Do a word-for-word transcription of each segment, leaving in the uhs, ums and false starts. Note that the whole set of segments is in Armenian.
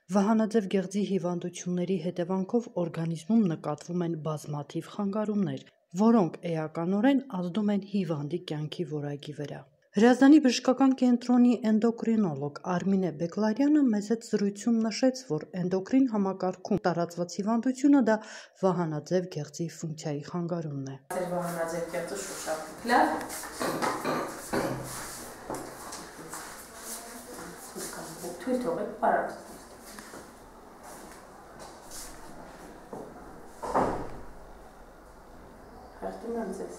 Վահանաձև գեղձի հիվանդությունների հետևանքով օրգանիզմում նկատվում են բազմաթիվ խանգարումներ, որոնք էականորեն ազդում են հիվանդի կյանքի որակի վրա։ Հրազդանի բժշկական կենտրոնի էնդոկրինոլոգ Արմինե Բեկլարյանը մեծ հետ զրույցում նշեց, որ էնդոկրին համակարգում տարածված հիվանդությունը դա վահանաձև գեղձի ֆունկցիայի խանգարումն է։ Վահանաձև գեղձը շոշափիկլա թույլ թողեք պարած։ Հաշտում եմ ձեզ։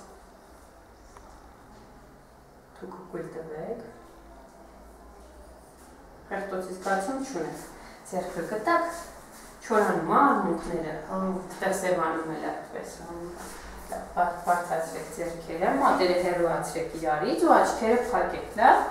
Դուք ուղղել տվեք։ Հերտոցի զգացում չունեք։ Ձեռքը գտակ, չորանում արմունքները, տեսևանում էլ այդպես։ Բարձրացրեք ձեռքերը, մատերը հեռուացրեք իրարից ու աչքերը փակեք, լավ։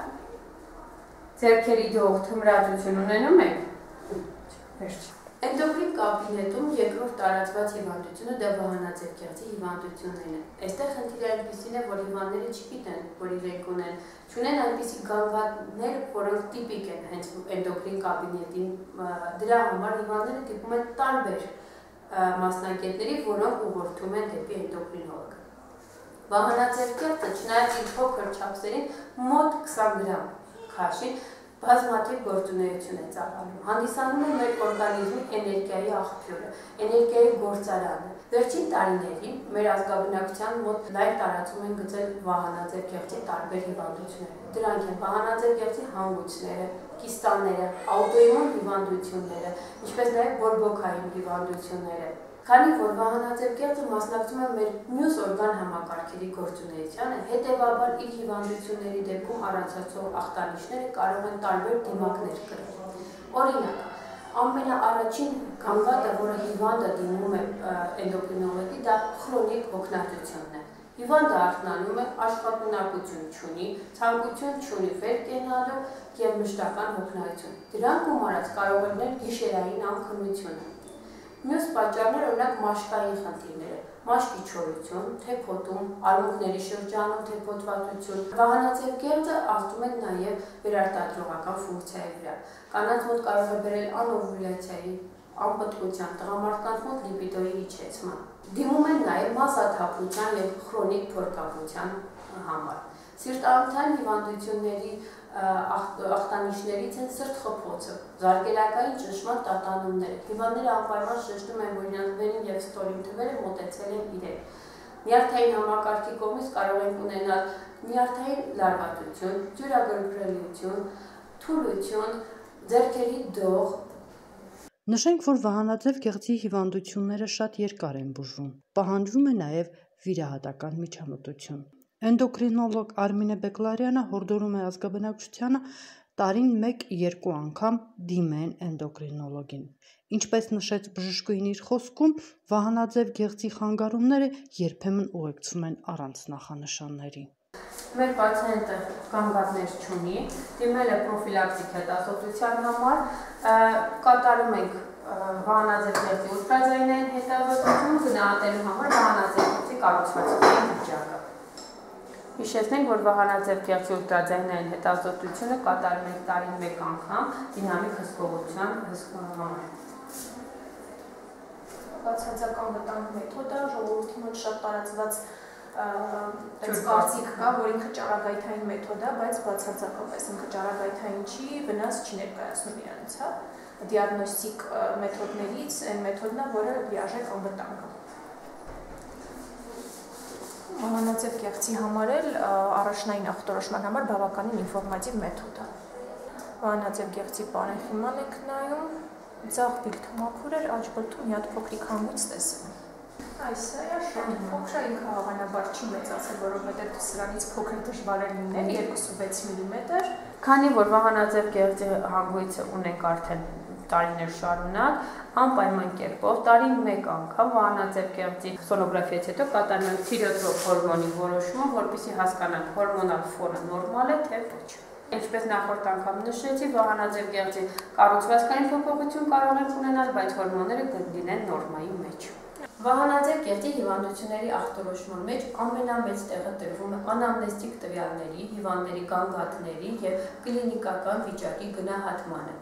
Ձեռքերի դող թմրածություն ունենում եք։ Վերջ։ Էնդոկրին կաբինետում երկրորդ տարածված հիվանդությունը դա վահանաձև գեղձի հիվանդությունն է։ Այստեղ խնդիրը այնպիսին է, որ հիվանդները չգիտեն, որ իրենք ունեն, չունեն այնպիսի գանգատներ, որոնք տիպիկ են հենց էնդոկրին կաբինետին։ Դրա համար հիվանդները դիպում են տարբեր մասնագետների, որոնք ուղղորդում են դեպի էնդոկրինոլոգ։ Վահանաձև գեղձը չնայած իր փոքր չափսերին մոտ քսան գրամ քաշին բազմաթիվ գործունեություն է ծավալում, հանդիսանում է մեր օրգանիզմի էներգիայի աղբյուրը, էներգիայի գործարանը։ Վերջին տարիներին մեր ազգաբնակության մոտ լայր տարածում են գծել վահանաձև գեղձի տարբեր հիվանդություններ։ Դրանք են վահանաձև գեղձի հանգույցները, կիստաները, աուտոիմուն հիվանդությունները, ինչպես նաև բորբոքային հիվանդությունները։ Քանի որ վահանաձև գեղձը մասնակցում է մեր մյուս օրգան համակարգերի գործունեությանը, հետևաբար իր հիվանդությունների դեպքում առանցացող ախտանիշները կարող են տարբեր դիմակներ կրել։ Օրինակ, ամենաառաջին գանգատը, որը հիվանդը դիմում է էնդոկրինոլոգի, դա խրոնիկ հոգնածությունն է։ Հիվանդը արթնանում է, աշխատունակություն չունի, ցանկություն չունի վեր կենալու և մշտական հոգնածություն։ Դրանք գումարած կարող են լինել գիշերային անքնությունը։ Մյուս պատճառները օրինակ մաշկային խնդիրները, մաշկի չորություն, թեփոտում, արմունկների շրջանում թեփոտվածություն։ Վահանաձև գեղձը ազդում է նաև վերարտադրողական ֆունկցիայի վրա։ Կանանց մոտ կարող է բերել անօվուլյացիայի, անպտղության, տղամարդկանց մոտ լիպիդոյի իջեցման։ Դիմում են նաև մասաթափության և խրոնիկ փորկապության համար։ Սիրտանոթային հիվանդությունների ախտանիշներից են սրտխփոցը, զարկերակային ճնշման տատանումները։ Հիվանդները անպայման շեշտում են, որ իրանք վերին և ստորին թվերը մոտեցել են իրեն։ Նյարդային համակարգի կողմից կարող են ունենալ նյարդային լարվածություն, ջրագրգռելիություն, թուլություն, ձեռքերի դող։ Նշենք, որ վահանաձև գեղձի հիվանդությունները շատ երկար են բուժվում։ Պահանջվում է նաև վիրահատական միջամտություն։ Էնդոկրինոլոգ Արմինե Բեկլարյանը հորդորում է ազգաբնակչությանը տարին մեկ-երկու անգամ դիմեն էնդոկրինոլոգին։ Ինչպես նշեց բժշկուհին իր խոսքում, վահանաձև գեղձի խանգարումները երբեմն ուղեկցվում են առանց նախանշանների։ Մեր պացիենտը գանգատներ չունի, դիմել է պրոֆիլակտիկ հետազոտության համար, կատարում ենք վահանաձև գեղձի ուլտրաձայնային հետազոտություն գնահատելու համար վահանաձև գեղձի կառուցվածքային վիճակը։ Հիշեցնենք, որ վահանաձև գեղձի ուլտրաձայնային հետազոտությունը կատարում ենք տարին մեկ անգամ դինամիկ հսկողության համար։ Բացարձակական վտանգ մեթոդը ժողովրդի մոտ շատ տարածված կարծիք կա, որ ինքը ճառագայթային մեթոդ է, բայց բացարձակապես ինքը ճառագայթային չի, վնաս չի ներկայացնում իրանից, հա։ Դիագնոստիկ մեթոդներից այն մեթոդն է, որը լիարժեք անվտանգ է։ Վահանաձև գեղձի համար էլ առաջնային ախտորոշման համար բավականին ինֆորմատիվ մեթոդ է։ Վահանաձև գեղձի պարենխիման ենք նայում, ձախ բիլթ մաքուր էր, աջ բլթում մի հատ փոքրիկ հանգույց տեսնում։ Այս է շատ փոքր, ինքը հավանաբար չի մեծացել, որովհետև սրանից փոքր դժվար է լինել, երկուսուվեց միլիմետր։ Քանի որ վահանաձև գեղձի հանգույցը ունենք արդեն տարիներ շարունակ, անպայման կերպով տարին մեկ անգամ վահանաձև գեղձի սոնոգրաֆիայից հետո կատարում ենք թիրոտրոփ հորմոնի որոշումը, որպեսզի հասկանանք հորմոնալ ֆոնը նորմալ է թե ոչ։ Ինչպես նախորդ անգամ նշեցի, վահանաձև գեղձի կառուցվածքային փոփոխություն կարող ենք ունենալ, բայց հորմոնները կլինեն նորմայի մեջ։ Վահանաձև գեղձի հիվանդությունների ախտորոշման մեջ ամենամեծ տեղը տրվում է անամնեստիկ տվյալների, հիվանդների գանգատների և կլինիկական վիճակի գնահատմանը։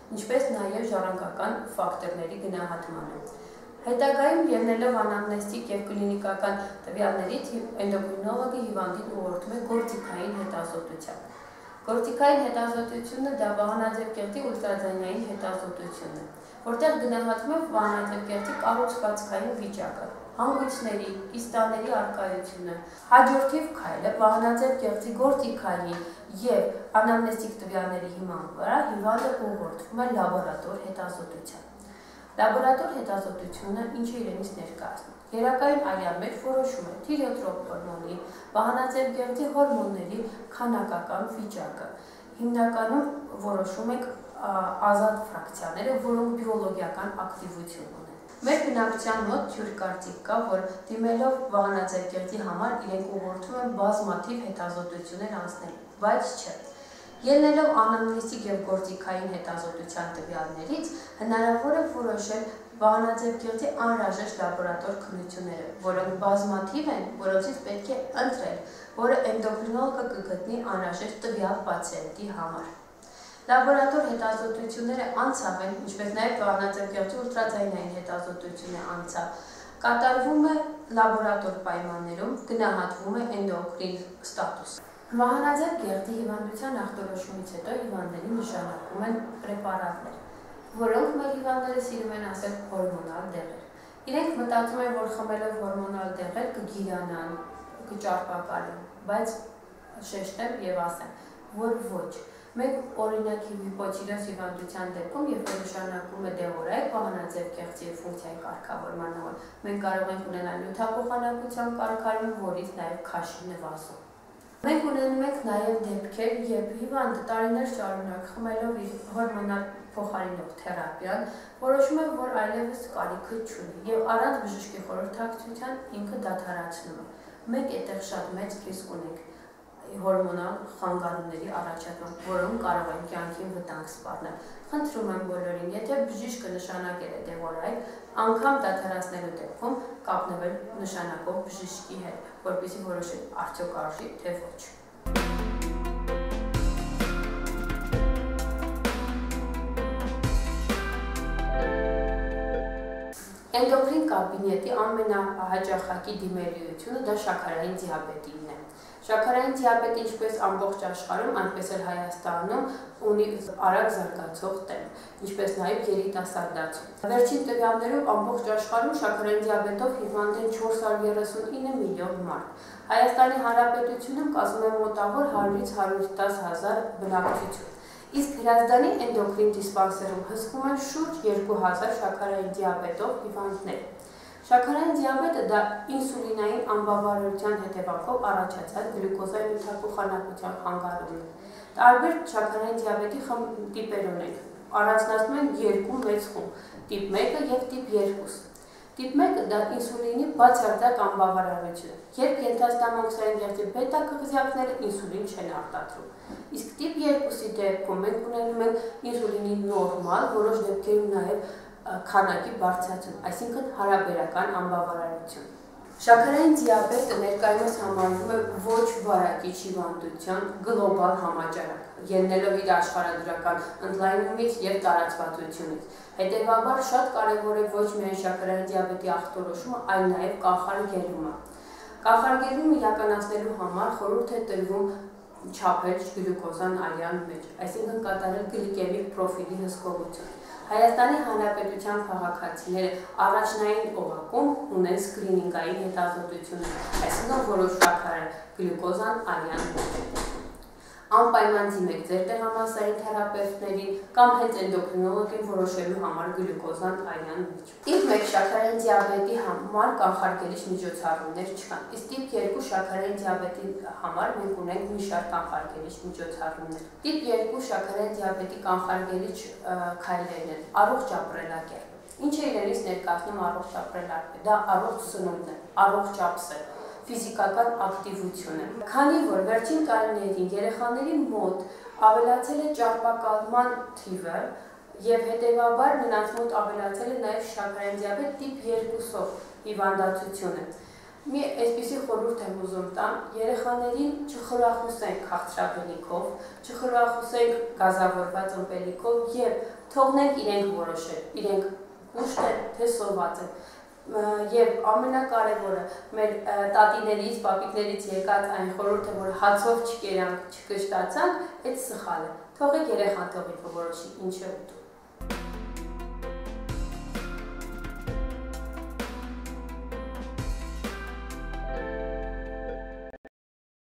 ինչպես նաև ժառանգական ֆակտորների գնահատմանը։ Հետագայում ելնելով անամնեստիկ և կլինիկական տվյալներից էնդոկրինոլոգը հիվանդին ուղղորդում է գործիքային հետազոտության։ Գործիքային հետազոտությունը դա վահանաձև կեղտի ուլտրաձայնային հետազոտությունն է, որտեղ գնահատում է վահանաձև կեղտի կառուցվածքային վիճակը, հանգույցների, կիստաների առկայությունը։ Հաջորդիվ քայլը վահանաձև կեղտի գործիքային և անամնեստիկ տվյալների հիման վրա հիվանդը ուղղորդվում է լաբորատոր հետազոտության։ Լաբորատոր հետազոտությունը ինչը իրենից ներկայացնում։ Գերակային արյան մեջ որոշում է թիրեոտրոպ հորմոնի, վահանաձև կեղտի հորմոնների քանակական վիճակը։ Հիմնականում որոշում ենք ազատ ֆրակցիաները, որոնք բիոլոգիական ակտիվություն ունեն։ Մեր բնակչության մոտ թյուր կարծիք կա, որ դիմելով վահանաձև կեղտի համար իրենք ուղղորդում են բազմաթիվ հետազոտություններ անցնել, բայց չէ։ Ելնելով անամնեստիկ և գործիքային հետազոտության տվյալներից հնարավոր է որոշել վահանաձև կեղտի անհրաժեշտ լաբորատոր քննությունները, որոնք բազմաթիվ են, որոնցից պետք է ընտրել, որը էնդոկրինոլոգը կգտնի անհրաժեշտ տվյալ պացիենտի համար։ Լաբորատոր հետազոտությունները անցավ են, ինչպես նաև վահանաձև կեղտի ուլտրաձայնային հետազոտությունը անցավ, կատարվում է լաբորատոր պայմաններում, գնահատվում է էնդոկրին ստատուսը։ Վահանաձև կեղտի հիվանդության ախտորոշումից հետո հիվանդներին նշանակում են պրեպարատներ, որոնք մեր հիվանդները սիրում են ասել հորմոնալ դեղեր։ Իրենք մտածում են, որ խմելով հորմոնալ դեղեր կգիրանան, կճարպակալեն, բայց շեշտեմ և ասեմ, որ ոչ։ Մենք օրինակ հիպոթիրոզ հիվանդության դեպքում, երբ որ նշանակում է դեղորայք վահանաձև կեղծի ֆունկցիայի կարգավորման համար, մենք կարող ենք ունենալ նյութափոխանակության կարգարում, որից նաև քաշի նվազում։ Մենք ունենում ենք նաև դեպքեր, երբ հիվանդը տարիներ շարունակ խմելով իր հորմոնալ փոխարինող թերապիան, որոշում է, որ այլևս կարիքը չունի և առանց բժշկի խորհրդակցության ինքը դադարեցնում է։ Մենք այդտեղ շատ մեծ ռիսկ ունենք հորմոնալ խանգարումների առաջացման, որոնք կարող են կյանքին վտանգ սպառնել։ Խնդրում եմ բոլորին, եթե բժիշկը նշանակել է դեղորայք, անգամ դադարեցնելու դեպքում կապնվել նշանակող բժշկի հետ, որպեսզի որոշել արդյոք արժի, թե ոչ։ Էնդոկրին կաբինետի ամենահաճախակի դիմելիությունը դա շաքարային դիաբետինն է։ Շաքարային դիաբետը ինչպես ամբողջ աշխարհում, այնպես էլ Հայաստանում ունի արագ զարգացող տեմպ, ինչպես նաև երիտասարդացում։ Վերջին տվյալներով ամբողջ աշխարհում շաքարային դիաբետով հիվանդ են չորս հարյուր երեսունինը միլիոն մարդ։ Հայաստանի Հանրապետությունում կազմում է մոտավոր հարյուրից հարյուր տասը հազար բնակչություն։ Իսկ Հրազդանի էնդոկրին դիսպանսերում հսկում են շուրջ երկու հազար շաքարային դիաբետով հիվանդներ։ Շաքարային դիաբետը դա ինսուլինային անբավարարության հետևանքով առաջացած գլյուկոզայի նյութափոխանակության խանգարումն է։ Տարբեր շաքարային դիաբետի տիպեր ունենք, առանձնացնում են երկու մեծ խումբ՝ տիպ մեկը և տիպ երկուսը։ Տիպ մեկը դա ինսուլինի բացարձակ անբավարարություն, երբ ենթաստամոքսային կեղտի բետա կղզյակները ինսուլին չեն արտադրում։ Իսկ տիպ երկուսի դեպքում մենք ունենում ենք ինսուլինի նորմալ, որոշ դեպքերում նաև քանակի բարձրացում, այսինքն հարաբերական անբավարարություն։ Շաքարային դիաբետը ներկայումս համարվում է ոչ վարակիչ հիվանդության գլոբալ համաճարակ, ելնելով իր աշխարհագրական ընդլայնումից և տարածվածությունից։ Հետևաբար շատ կարևոր է ոչ միայն շաքարային դիաբետի ախտորոշումը, այլ նաև կանխարգելումը։ Կանխարգելումը իրականացնելու համար խորհուրդ է տրվում չափել գլյուկոզան արյան մեջ, այսինքն կատարել գլիկեմիկ պրոֆիլի հսկողություն։ Հայաստանի Հանրապետության քաղաքացիները առաջնային օղակում ունեն սկրինինգային հետազոտություններ, այսինքն որոշ շաքարը գլյուկոզան արյան մեջ։ Անպայման դիմեք ձեր տեղամասային թերապևտներին կամ հենց էնդոկրինոլոգին որոշելու համար գլյուկոզան արյան մեջ։ Տիպ մեկ շաքարային դիաբետի համար կանխարգելիչ միջոցառումներ չկան, իսկ տիպ երկու շաքարային դիաբետի համար մենք ունենք մի շարք կանխարգելիչ միջոցառումներ։ Տիպ երկու շաքարային դիաբետի կանխարգելիչ քայլերն են՝ առողջ ապրելակերպ։ Ինչ է իրենից ներկայացնում առողջ ապրելակերպը։ Դա առողջ սնունդն է, առողջ ափսը, ֆիզիկական ակտիվությունը։ Քանի որ վերջին տարիներին երեխաների մոտ ավելացել է ճարպակալման թիվը եւ հետեւաբար նրանց մոտ ավելացել է նաեւ շաքարային դիաբետ տիպ երկուսով հիվանդացությունը։ Մի այսպիսի խորհուրդ եմ ուզում տամ, երեխաներին չխրախուսենք քաղցրաբնիկով, չխրախուսենք գազավորված ըմպելիքով եւ Թողնենք իրենք որոշել, իրենք ուշ թե սոված են։ Եվ ամենակարևորը մեր տատիներից, պապիկներից եկած այն խորհուրդը, որ հացով չկերանք, չկշտացանք, այդ սխալ է։ Թողեք երեխան թողի որոշի ինչ է ուտում։